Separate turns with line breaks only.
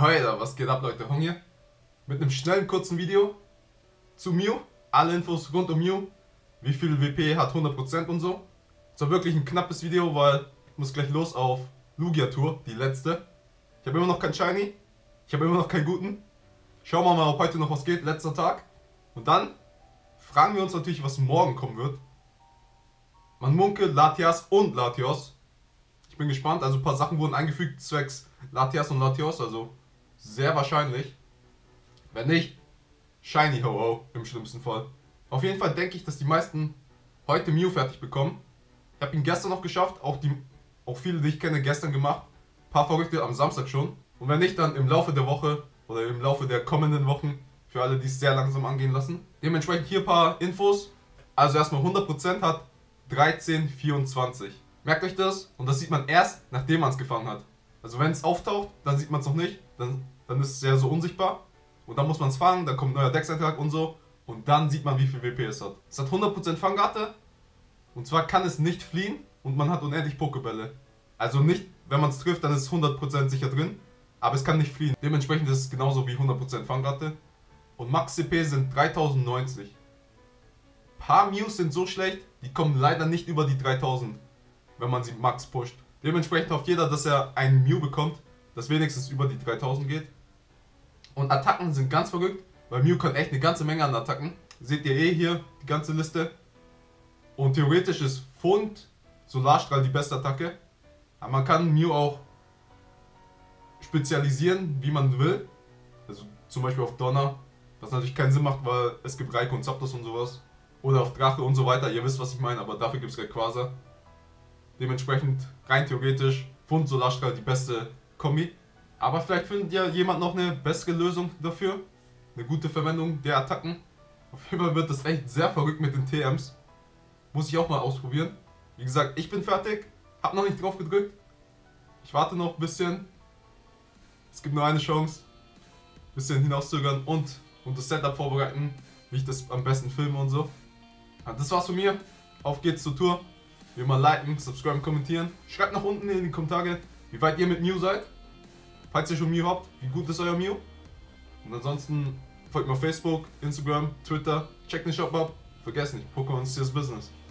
Alter, was geht ab, Leute? Hong hier mit einem schnellen, kurzen Video zu Mew. Alle Infos rund um Mew. Wie viel WP hat 100% und so. Es war wirklich ein knappes Video, weil ich muss gleich los auf Lugia Tour, die letzte. Ich habe immer noch keinen Shiny. Ich habe immer noch keinen guten. Schauen wir mal, ob heute noch was geht. Letzter Tag. Und dann fragen wir uns natürlich, was morgen kommen wird. Man munkelt Latias und Latios. Ich bin gespannt. Also ein paar Sachen wurden eingefügt zwecks Latias und Latios. Also sehr wahrscheinlich. Wenn nicht, Shiny Ho-Oh im schlimmsten Fall. Auf jeden Fall denke ich, dass die meisten heute Mew fertig bekommen. Ich habe ihn gestern noch geschafft. Auch viele, die ich kenne, gestern gemacht. Ein paar Verrückte am Samstag schon. Und wenn nicht, dann im Laufe der Woche oder im Laufe der kommenden Wochen. Für alle, die es sehr langsam angehen lassen. Dementsprechend hier ein paar Infos. Also erstmal 100% hat 1324. Merkt euch das, und das sieht man erst, nachdem man es gefangen hat. Also wenn es auftaucht, dann sieht man es noch nicht. Dann ist es ja so unsichtbar. Und dann muss man es fangen, dann kommt ein neuer Dex-Eintrag und so. Und dann sieht man, wie viel WP es hat. Es hat 100% Fangrate. Und zwar kann es nicht fliehen und man hat unendlich Pokébälle. Also nicht, wenn man es trifft, dann ist es 100% sicher drin. Aber es kann nicht fliehen. Dementsprechend ist es genauso wie 100% Fangrate. Und Max CP sind 3090. Ein paar Mews sind so schlecht, die kommen leider nicht über die 3000, wenn man sie Max pusht. Dementsprechend hofft jeder, dass er einen Mew bekommt, das wenigstens über die 3000 geht. Und Attacken sind ganz verrückt, weil Mew kann echt eine ganze Menge an Attacken. Seht ihr hier die ganze Liste. Und theoretisch ist Pfund, Solarstrahl die beste Attacke. Aber man kann Mew auch spezialisieren, wie man will. Also zum Beispiel auf Donner, was natürlich keinen Sinn macht, weil es gibt Raikou und Zapdos und sowas. Oder auf Drache und so weiter, ihr wisst, was ich meine, aber dafür gibt es Rayquaza. Dementsprechend rein theoretisch Pfund, Solarstrahl die beste Kombi. Aber vielleicht findet ja jemand noch eine bessere Lösung dafür. Eine gute Verwendung der Attacken. Auf jeden Fall wird das echt sehr verrückt mit den TMs. Muss ich auch mal ausprobieren. Wie gesagt, ich bin fertig. Hab noch nicht drauf gedrückt. Ich warte noch ein bisschen. Es gibt nur eine Chance. Ein bisschen hinauszögern und das Setup vorbereiten. Wie ich das am besten filme und so. Ja, das war's von mir. Auf geht's zur Tour. Wie immer liken, subscriben, kommentieren. Schreibt nach unten in die Kommentare, wie weit ihr mit Mew seid. Falls ihr schon Mew habt, wie gut ist euer Mew? Und ansonsten folgt mir auf Facebook, Instagram, Twitter. Checkt den Shop ab. Vergesst nicht, Pokémon ist das Business.